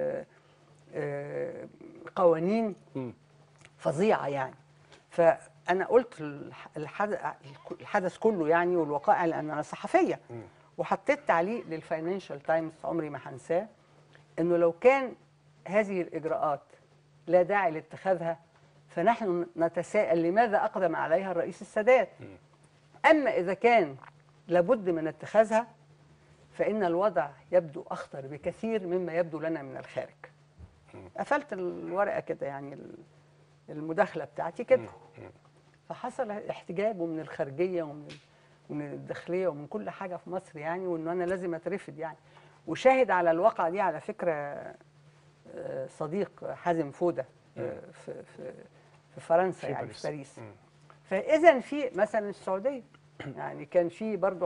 قوانين فظيعه يعني. فانا قلت الحدث كله يعني والوقائع، لان انا صحفيه. وحطيت تعليق للفاينانشال تايمز عمري ما هنساه، انه لو كان هذه الاجراءات لا داعي لاتخاذها، فنحن نتساءل لماذا اقدم عليها الرئيس السادات. اما اذا كان لابد من اتخاذها، فان الوضع يبدو اخطر بكثير مما يبدو لنا من الخارج. قفلت الورقه كده، يعني المداخله بتاعتي كده. فحصل احتجاج ومن الخارجيه ومن الداخليه ومن كل حاجه في مصر، يعني وانه انا لازم اترفد يعني. وشاهد على الواقعه دي على فكره صديق حازم فوده في فرنسا، يعني في باريس. فاذا في مثلا السعوديه، يعني كان في برضه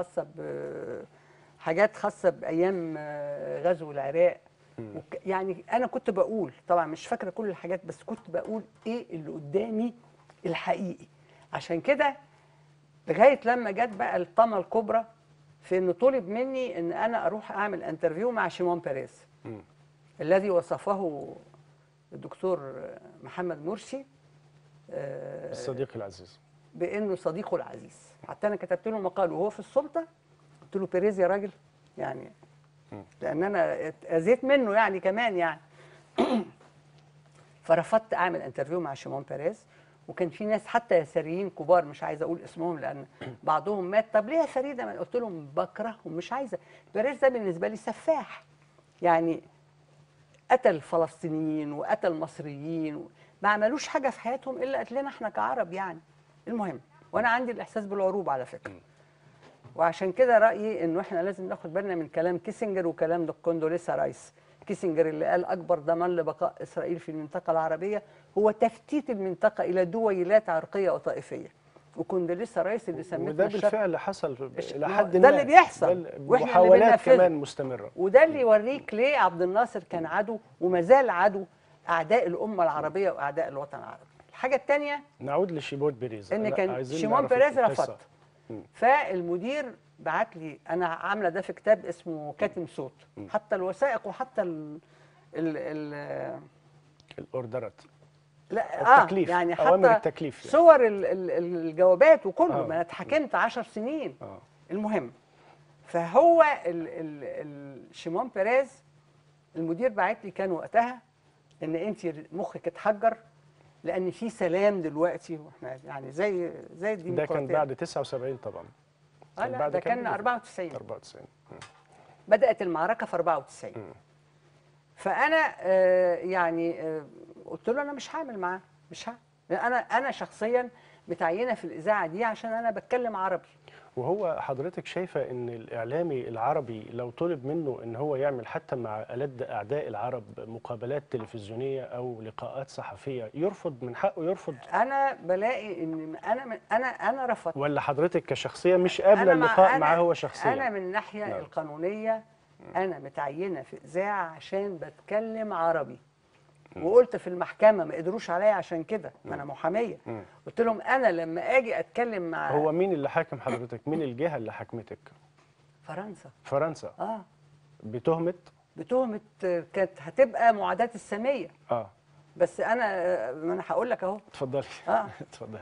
حاجات خاصه بايام غزو العراق. يعني انا كنت بقول، طبعا مش فاكره كل الحاجات، بس كنت بقول ايه اللي قدامي الحقيقي. عشان كده لغايه لما جت بقى الطامه الكبرى في انه طلب مني ان انا اروح اعمل انترفيو مع شيمون بيريز، الذي وصفه الدكتور محمد مرسي الصديق العزيز بانه صديقه العزيز. حتى انا كتبت له مقال وهو في السلطه، قلت له بيريز يا راجل، يعني لان انا اتاذيت منه يعني كمان يعني. فرفضت اعمل انترفيو مع شيمون بيريز. وكان في ناس حتى يساريين كبار، مش عايزه اقول اسمهم لان بعضهم مات. طب ليه يا فريده؟ ما قلت لهم بكرههم، مش عايزه. بيريز ده بالنسبه لي سفاح، يعني قتل فلسطينيين وقتل مصريين، ما عملوش حاجه في حياتهم الا قتلنا احنا كعرب يعني. المهم، وانا عندي الاحساس بالعروبه على فكره. وعشان كده رايي انه احنا لازم ناخد بالنا من كلام كيسنجر وكلام كوندوليسا رايس. كيسنجر اللي قال اكبر ضمان لبقاء اسرائيل في المنطقه العربيه هو تفتيت المنطقه الى دويلات عرقيه وطائفيه. وكوندوليسا رايس اللي سمتنا وده بالفعل حصل الى حد ما. ده اللي بيحصل، واحنا اللي محاولات بننفذه كمان مستمره. وده اللي يوريك ليه عبد الناصر كان عدو وما زال عدو اعداء الامه العربيه واعداء الوطن العربي. الحاجه الثانيه نعود لشيمون بيريز، ان كان شيمون بيريز رفض. فالمدير بعت لي، انا عامله ده في كتاب اسمه كاتم صوت، حتى الوثائق وحتى الاوردرات، لا التكليف، يعني أوامر حتى التكليف يعني. صور الجوابات وكله. ما انا اتحكمت 10 سنين. المهم، فهو شيمون بيريز المدير بعت لي كان وقتها ان انت مخك اتحجر لان في سلام دلوقتي، واحنا يعني زي الديمقراطيه. ده كان بعد 79 طبعا. لا ده كان 94. 94 بدات المعركه في 94. فانا يعني قلت له انا مش هعمل معاه، مش هعمل. انا شخصيا متعينه في الاذاعه دي عشان انا بتكلم عربي. وهو حضرتك شايفه ان الاعلامي العربي لو طلب منه ان هو يعمل حتى مع ألد اعداء العرب مقابلات تلفزيونيه او لقاءات صحفيه، يرفض؟ من حقه يرفض؟ انا بلاقي ان انا رفضت. ولا حضرتك كشخصيه مش قابله اللقاء معاه هو شخصيا؟ انا من الناحيه القانونيه انا متعينه في اذاعه عشان بتكلم عربي. وقلت في المحكمه ما قدروش عليا عشان كده، ما انا محاميه. قلت لهم انا لما اجي اتكلم مع هو مين اللي حاكم حضرتك؟ مين الجهه اللي حاكمتك؟ فرنسا. فرنسا. بتهمه كانت هتبقى معاداه الساميه. بس انا ما انا هقول لك اهو. اتفضلي. اه اتفضلي.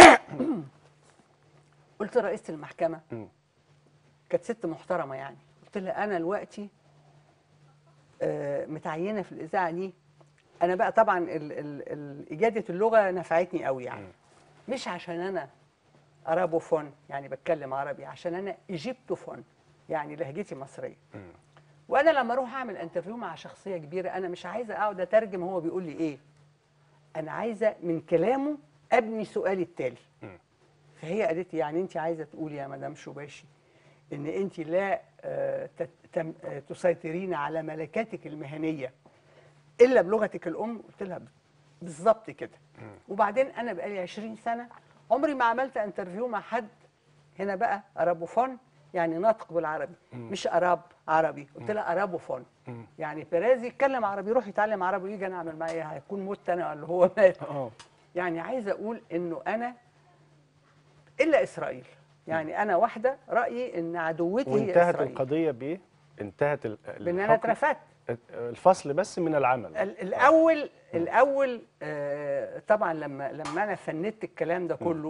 قلت لرئيسه المحكمه، مم. كانت ست محترمه يعني، قلت لها انا دلوقتي متعينه في الاذاعه دي. انا بقى طبعا اجاده اللغه نفعتني قوي يعني، مش عشان انا ارابوفون يعني بتكلم عربي، عشان انا ايجيبتوفون يعني لهجتي مصريه. وانا لما اروح اعمل انترفيو مع شخصيه كبيره انا مش عايزه اقعد اترجم هو بيقول لي ايه، انا عايزه من كلامه ابني سؤالي التالي. فهي قالت لي يعني انت عايزه تقولي يا مدام شباشي ان انت لا تسيطرين على ملكاتك المهنيه الا بلغتك الام؟ قلت لها بالظبط كده. وبعدين انا بقالي 20 سنه عمري ما عملت انترفيو مع حد هنا بقى ارابوفون يعني ناطق بالعربي، مش اراب عربي. قلت لها ارابوفون يعني بيريز يتكلم عربي يروح يتعلم عربي ويجي انا اعمل معاه ايه؟ هيكون مت انا ولا هو مات؟ يعني عايزه اقول انه انا الا اسرائيل، يعني انا واحده رايي ان عدوتي هي وانتهت اسرائيل. القضيه بايه؟ انتهت بان انا اترفدت. الفصل بس من العمل. الاول طبعا لما انا فندت الكلام ده كله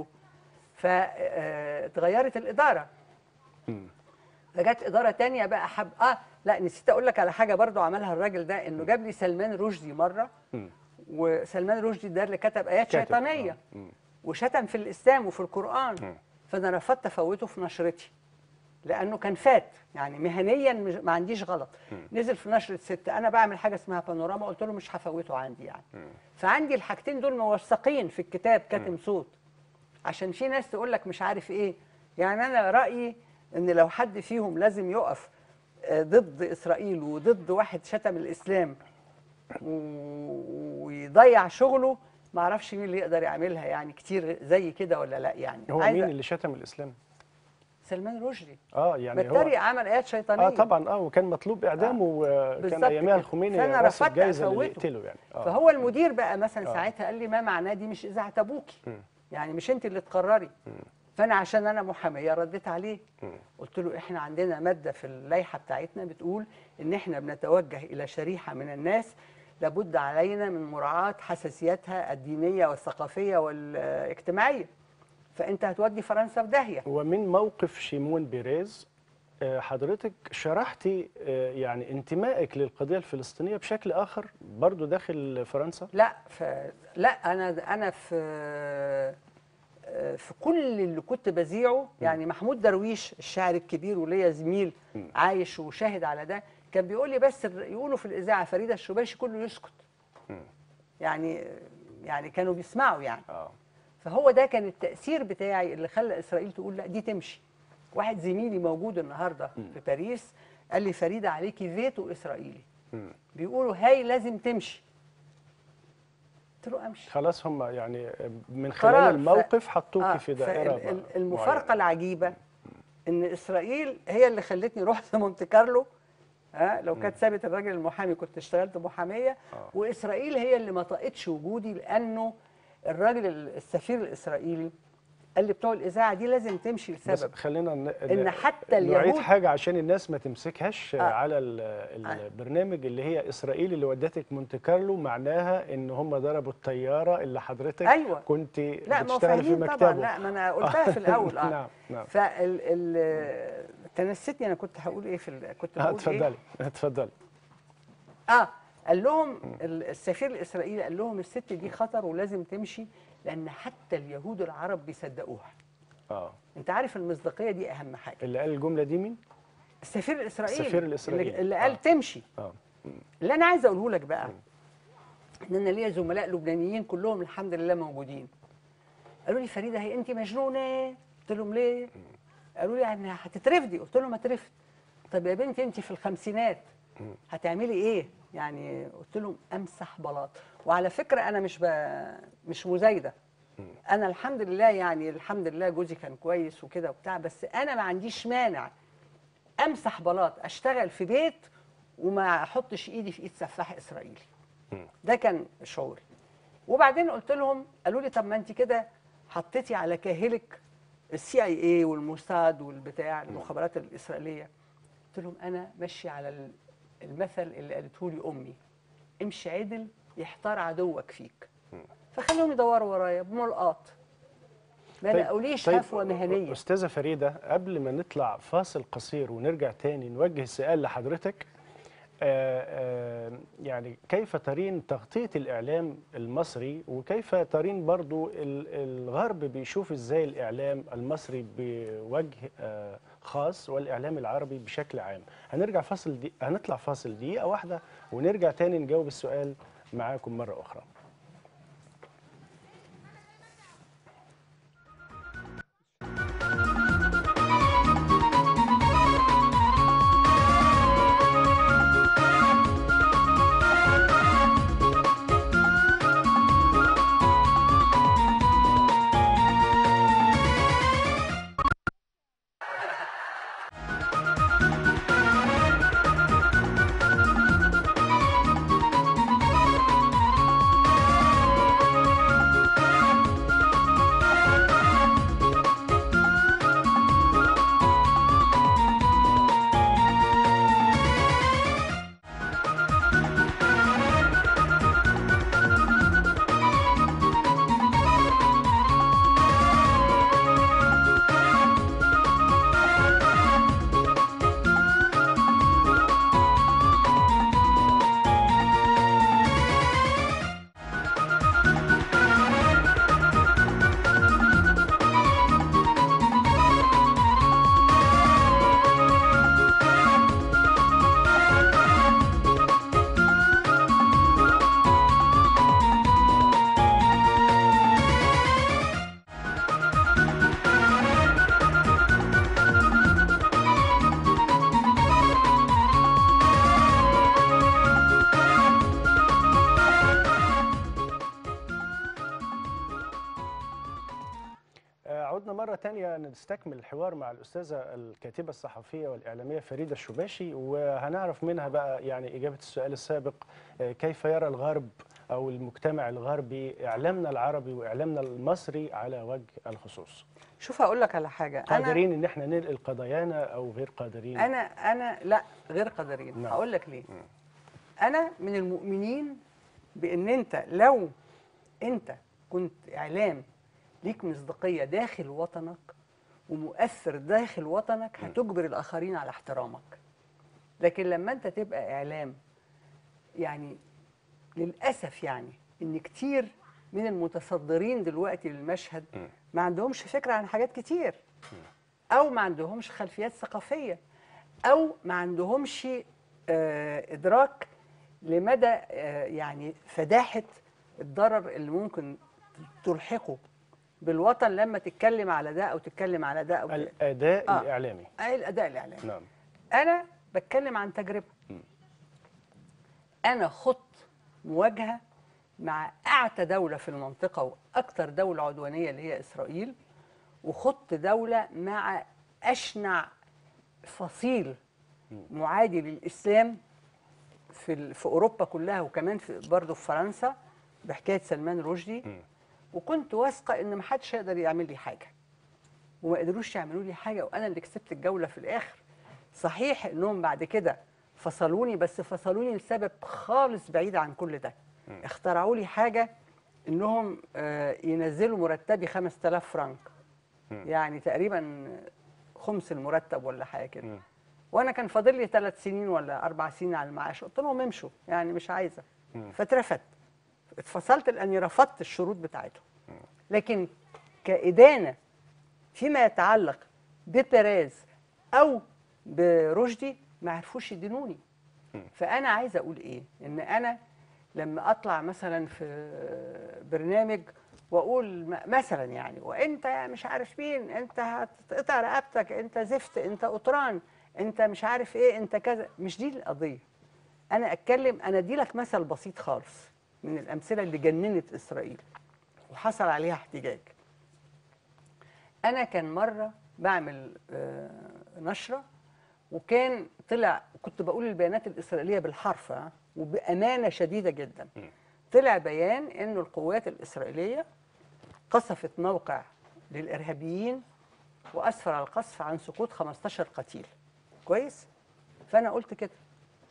فاتغيرت الاداره. فجت اداره تانية بقى لا نسيت اقول لك على حاجه برضو عملها الراجل ده، انه جاب لي سلمان رشدي مره. وسلمان رشدي ده اللي كتب ايات شيطانيه وشتم في الاسلام وفي القران. فانا رفضت افوته في نشرتي لانه كان فات يعني مهنيا ما عنديش غلط. نزل في نشره 6، انا بعمل حاجه اسمها بانوراما، قلت له مش هفوته عندي يعني. فعندي الحاجتين دول موثقين في الكتاب كاتم صوت، عشان في ناس تقول لك مش عارف ايه. يعني انا رايي ان لو حد فيهم لازم يقف ضد اسرائيل وضد واحد شتم الاسلام ويضيع شغله، ما اعرفش مين اللي يقدر يعملها يعني كتير زي كده ولا لا يعني. هو مين اللي شتم الاسلام؟ سلمان رشدي. يعني متريق عمل ايات شيطانيه. طبعا وكان مطلوب اعدامه وكان ايامها الخميني رئيس الجائزه اللي يقتله يعني. فهو المدير بقى مثلا ساعتها قال لي ما معناه دي مش اذاعه ابوكي، يعني مش انت اللي تقرري. فانا عشان انا محاميه رديت عليه، قلت له احنا عندنا ماده في اللائحه بتاعتنا بتقول ان احنا بنتوجه الى شريحه من الناس لابد علينا من مراعاه حساسياتها الدينيه والثقافيه والاجتماعيه، فانت هتودي فرنسا في داهيه. ومن موقف شيمون بيريز حضرتك شرحتي يعني انتمائك للقضيه الفلسطينيه بشكل اخر برضو داخل فرنسا؟ لا انا في كل اللي كنت بذيعه يعني. محمود درويش الشاعر الكبير وليا زميل عايش وشاهد على ده، كان بيقول لي بس يقولوا في الاذاعه فريده الشباشي كله يسكت. يعني كانوا بيسمعوا يعني. فهو ده كان التاثير بتاعي اللي خلى اسرائيل تقول لا دي تمشي. واحد زميلي موجود النهارده في باريس قال لي فريده عليكي فيتو اسرائيلي، بيقولوا هاي لازم تمشي. قلت له امشي خلاص. هم يعني من خلال الموقف حطوكي في دائره المفارقه العجيبه ان اسرائيل هي اللي خلتني رحت مونte كارلو. لو كانت سابت الراجل المحامي كنت اشتغلت محاميه. واسرائيل هي اللي ما طاقتش وجودي، لانه الراجل السفير الاسرائيلي قال لي بتوع الاذاعه دي لازم تمشي لسبب. بس خلينا ان حتى اليهود نعيد حاجه عشان الناس ما تمسكهاش على البرنامج اللي هي اسرائيل اللي ودتك مونte كارلو معناها ان هم ضربوا الطياره اللي حضرتك كنت بتشتغل في مكتبه. طبعا. لا ما انا قلتها في الاول. نعم. تنسيتني انا كنت هقول ايه كنت بقول اتفضلي. اتفضلي. قال لهم السفير الاسرائيلي قال لهم الست دي خطر ولازم تمشي لان حتى اليهود العرب بيصدقوها. انت عارف المصداقيه دي اهم حاجه. اللي قال الجمله دي مين؟ السفير الاسرائيلي. السفير الاسرائيلي اللي قال تمشي. اللي انا عايزه اقوله لك بقى ان انا ليا زملاء لبنانيين كلهم الحمد لله موجودين. قالوا لي فريده هي انت مجنونه؟ قلت لهم ليه؟ قالوا لي يعني هتترفدي. قلت لهم اترفد. طب يا بنتي انت في الخمسينات هتعملي ايه؟ يعني قلت لهم امسح بلاط. وعلى فكره انا مش مزايده. انا الحمد لله يعني الحمد لله جوزي كان كويس وكده وبتاع، بس انا ما عنديش مانع امسح بلاط اشتغل في بيت وما احطش ايدي في ايد سفاح اسرائيلي. ده كان شعوري. وبعدين قلت لهم، قالوا لي طب ما انت كده حطيتي على كاهلك CIA والموساد والبتاع المخابرات الاسرائيليه. قلت لهم انا ماشي على المثل اللي قالته لي امي، امشي عدل يحتار عدوك فيك. فخليهم يدوروا ورايا بملقاط، ما لقوليش هفوه مهنيه. استاذه فريده، قبل ما نطلع فاصل قصير ونرجع تاني نوجه السؤال لحضرتك، يعني كيف ترين تغطية الإعلام المصري، وكيف ترين برضو الغرب بيشوف إزاي الإعلام المصري بوجه خاص والإعلام العربي بشكل عام؟ هنطلع فاصل دقيقة واحدة ونرجع تاني نجاوب السؤال معاكم مرة أخرى. عدنا مرة تانية نستكمل الحوار مع الأستاذة الكاتبة الصحفية والإعلامية فريدة الشباشي، وهنعرف منها بقى يعني إجابة السؤال السابق، كيف يرى الغرب أو المجتمع الغربي إعلامنا العربي وإعلامنا المصري على وجه الخصوص. شوف هقول لك على حاجة، قادرين إن احنا ننقل قضايانا أو غير قادرين؟ أنا لا، غير قادرين. نعم. هقول لك ليه. أنا من المؤمنين بأن أنت لو أنت كنت إعلام ليك مصداقية داخل وطنك ومؤثر داخل وطنك هتجبر الآخرين على احترامك. لكن لما أنت تبقى إعلام، يعني للأسف يعني إن كتير من المتصدرين دلوقتي للمشهد ما عندهمش فكرة عن حاجات كتير، أو ما عندهمش خلفيات ثقافية، أو ما عندهمش إدراك لمدى يعني فداحة الضرر اللي ممكن تلحقه بالوطن لما تتكلم على ده أو تتكلم على ده أو الأداء الإعلامي. الأداء الإعلامي. نعم. أنا بتكلم عن تجربة. أنا خضت مواجهة مع أعتى دولة في المنطقة وأكثر دولة عدوانية اللي هي إسرائيل، وخضت دولة مع أشنع فصيل معادي للإسلام في أوروبا كلها، وكمان برضه في فرنسا بحكاية سلمان رشدي. وكنت واثقة إن محدش هيقدر يعمل لي حاجة، وما قدروش يعملوا لي حاجة، وأنا اللي كسبت الجولة في الآخر. صحيح إنهم بعد كده فصلوني، بس فصلوني لسبب خالص بعيد عن كل ده. اخترعوا لي حاجة إنهم ينزلوا مرتبي 5000 فرنك، يعني تقريبا خمس المرتب ولا حاجة كده. وأنا كان فاضل لي 3 سنين ولا 4 سنين على المعاش، قلت لهم امشوا، يعني مش عايزة. فاترفدت، اتفصلت لأني رفضت الشروط بتاعتهم. لكن كإدانة فيما يتعلق ببيريز أو برشدي ما عرفوش يدينوني. فأنا عايزة أقول إيه؟ إن أنا لما أطلع مثلا في برنامج وأقول مثلا يعني وأنت مش عارف مين، أنت هتقطع رقبتك، أنت زفت، أنت قطران، أنت مش عارف إيه، أنت كذا، مش دي القضية. أنا أتكلم، أنا أدي لك مثل بسيط خالص من الأمثلة اللي جننت إسرائيل وحصل عليها احتجاج. أنا كان مرة بعمل نشرة، وكان كنت بقول البيانات الإسرائيلية بالحرف وبأمانة شديدة جدا. طلع بيان إنه القوات الإسرائيلية قصفت موقع للإرهابيين وأسفر القصف عن سقوط 15 قتيل. كويس؟ فأنا قلت كده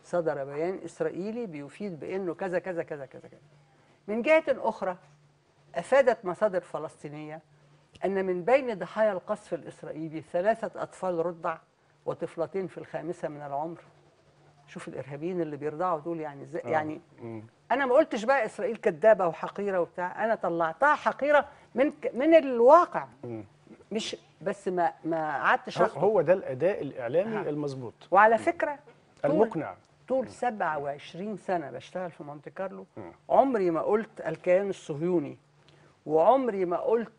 صدر بيان إسرائيلي بيفيد بأنه كذا كذا كذا كذا كذا. من جهة أخرى أفادت مصادر فلسطينية أن من بين ضحايا القصف الإسرائيلي 3 أطفال رضع وطفلتين في ال5 من العمر. شوف الإرهابيين اللي بيرضعوا دول يعني ازاي يعني. أنا ما قلتش بقى إسرائيل كذابة وحقيرة وبتاع، أنا طلعتها حقيرة من الواقع. مش بس ما قعدتش هو ده الأداء الإعلامي المظبوط وعلى فكرة المقنع. طول 27 سنة بشتغل في مونte كارلو عمري ما قلت الكيان الصهيوني، وعمري ما قلت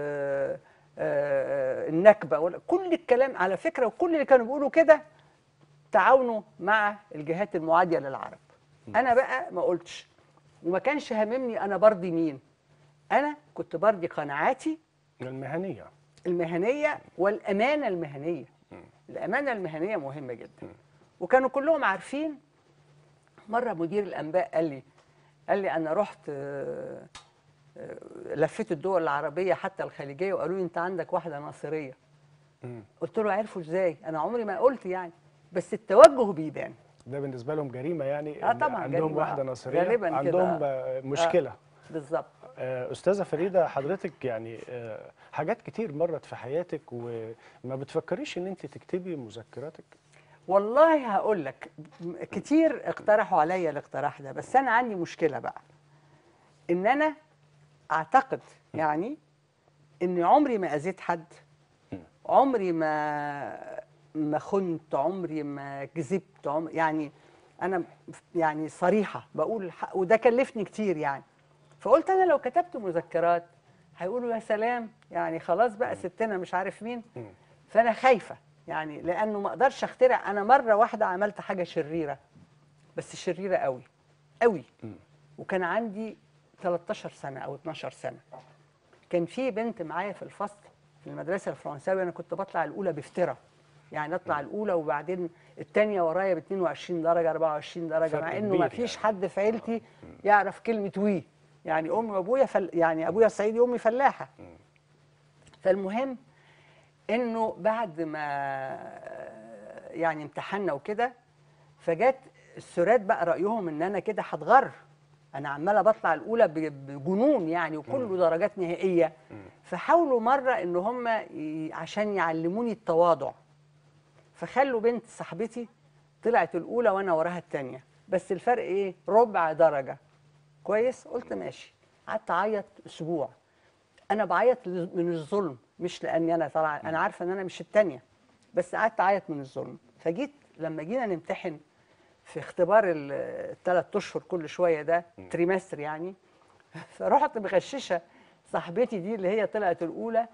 النكبة، ولا كل الكلام على فكرة. وكل اللي كانوا بيقولوا كده تعاونوا مع الجهات المعادية للعرب. أنا بقى ما قلتش، وما كانش هاممني أنا برضي مين. أنا كنت برضي قناعاتي المهنية والأمانة المهنية. الأمانة المهنية مهمة جدا. وكانوا كلهم عارفين. مرة مدير الأنباء قال لي أنا رحت لفيت الدول العربية حتى الخليجية وقالوا لي أنت عندك واحدة ناصرية. قلت له عرفوا إزاي؟ أنا عمري ما قلت يعني، بس التوجه بيبان. ده بالنسبة لهم جريمة يعني. طبعا عندهم جريمة. واحدة ناصرية غالبا عندهم مشكلة. بالظبط. أستاذة فريدة، حضرتك يعني حاجات كتير مرت في حياتك، وما بتفكريش إن أنت تكتبي مذكراتك؟ والله هقول لك كتير اقترحوا عليا الاقتراح ده، بس أنا عندي مشكلة بقى. إن أنا أعتقد يعني إني عمري ما أذيت حد، عمري ما خنت، عمري ما كذبت، يعني أنا يعني صريحة بقول الحق، وده كلفني كتير يعني. فقلت أنا لو كتبت مذكرات هيقولوا يا سلام، يعني خلاص بقى ستنا مش عارف مين. فأنا خايفة يعني، لأنه ما أقدرش أخترع. أنا مرة واحدة عملت حاجة شريرة، بس شريرة قوي قوي، وكان عندي 13 سنة أو 12 سنة. كان في بنت معايا في الفصل في المدرسة الفرنساوية، أنا كنت بطلع الأولى بفترة، يعني أطلع الأولى وبعدين الثانية ورايا ب 22 درجة 24 درجة، مع إنه ما فيش حد في عيلتي يعرف كلمة وي، يعني أمي وأبويا يعني أبويا صعيدي وأمي فلاحة. فالمهم إنه بعد ما يعني امتحنا وكده، فجت السورات بقى رأيهم إن أنا كده هتغر، أنا عمالة بطلع الأولى بجنون يعني، وكله درجات نهائية. فحاولوا مرة إن هم عشان يعلموني التواضع، فخلوا بنت صاحبتي طلعت الأولى وأنا وراها الثانية، بس الفرق إيه؟ ربع درجة. كويس؟ قلت ماشي. قعدت أعيط أسبوع. أنا بعيط من الظلم، مش لأني أنا طالعة، أنا عارفة إن أنا مش الثانية، بس قعدت أعيط من الظلم. فجيت لما جينا نمتحن في اختبار ال3 أشهر كل شوية ده تريمستر يعني، فرحت مغششة صاحبتي دي اللي هي طلعت الأولى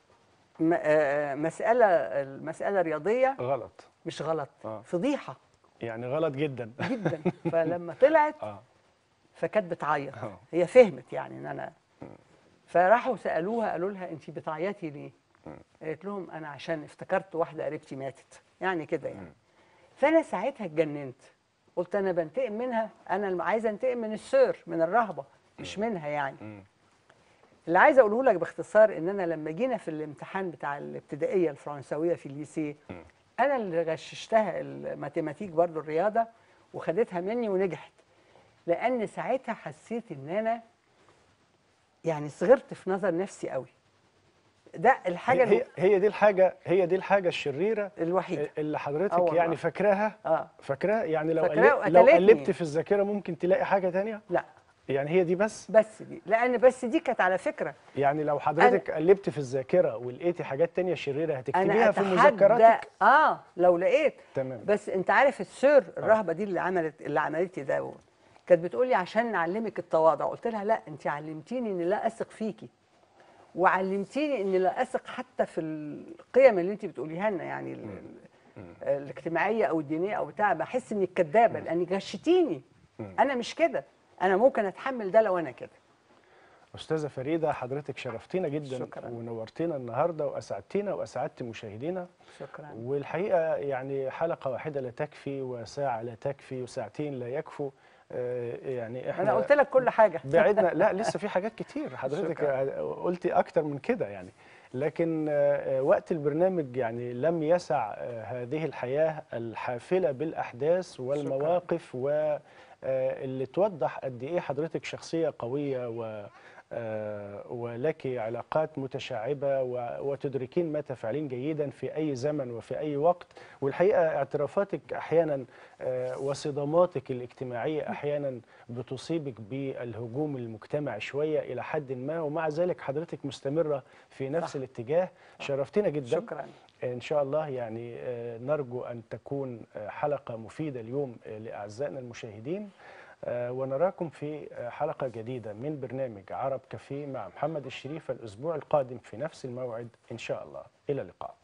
مسألة رياضية غلط. مش غلط، فضيحة يعني غلط جدا جدا. فلما طلعت فكانت بتعيط، هي فهمت يعني ان انا. فراحوا سألوها قالوا لها انت بتعيطي ليه؟ قالت لهم انا عشان افتكرت واحدة قريبتي ماتت، يعني كده يعني. فانا ساعتها اتجننت، قلت انا بنتقم منها، انا عايزه انتقم من السير، من الرهبة، مش منها يعني. اللي عايزه اقوله لك باختصار ان انا لما جينا في الامتحان بتاع الابتدائيه الفرنساويه في الليسيه، انا اللي غششتها الماتيماتيك برضو الرياضه، وخدتها مني ونجحت، لان ساعتها حسيت ان انا يعني صغرت في نظر نفسي قوي. ده الحاجه هي دي الحاجه الشريره الوحيده اللي حضرتك يعني فاكراها. فاكراها يعني لو قلبت في الذاكره ممكن تلاقي حاجه ثانيه. لا يعني هي دي بس دي، لان بس دي كانت على فكره، يعني لو حضرتك قلبت في الذاكره ولقيتي حاجات تانية شريره هتكتبيها في مذكراتك. لو لقيت. تمام. بس انت عارف السر الرهبه دي اللي عملت لي ده، كانت بتقول لي عشان نعلمك التواضع. قلت لها لا، انت علمتيني ان لا اثق فيكي، وعلمتيني ان لا اثق حتى في القيم اللي انت بتقوليها لنا، يعني الاجتماعيه او الدينيه او بتاع. بحس انك كدابه لانك غشتيني. انا مش كده، انا ممكن اتحمل ده لو انا كده. استاذه فريده، حضرتك شرفتينا جدا. شكرا. ونورتينا النهارده واسعدتينا واسعدت مشاهدينا. شكرا. والحقيقه يعني حلقه واحده لا تكفي، وساعه لا تكفي، وساعتين لا يكفوا. يعني احنا انا قلت لك كل حاجه. بعدنا لا، لسه في حاجات كتير حضرتك قلتي اكتر من كده يعني. لكن وقت البرنامج يعني لم يسع هذه الحياة الحافلة بالأحداث والمواقف واللي توضح قد إيه حضرتك شخصية قوية ولك علاقات متشعبة وتدركين ما تفعلين جيدا في أي زمن وفي أي وقت. والحقيقة اعترافاتك أحيانا وصدماتك الاجتماعية أحيانا بتصيبك بالهجوم المجتمعي شوية إلى حد ما، ومع ذلك حضرتك مستمرة في نفس الاتجاه. شرفتنا جدا. شكرا. إن شاء الله يعني نرجو أن تكون حلقة مفيدة اليوم لأعزائنا المشاهدين، ونراكم في حلقة جديدة من برنامج عرب كافيه مع محمد الشريف الأسبوع القادم في نفس الموعد إن شاء الله. إلى اللقاء.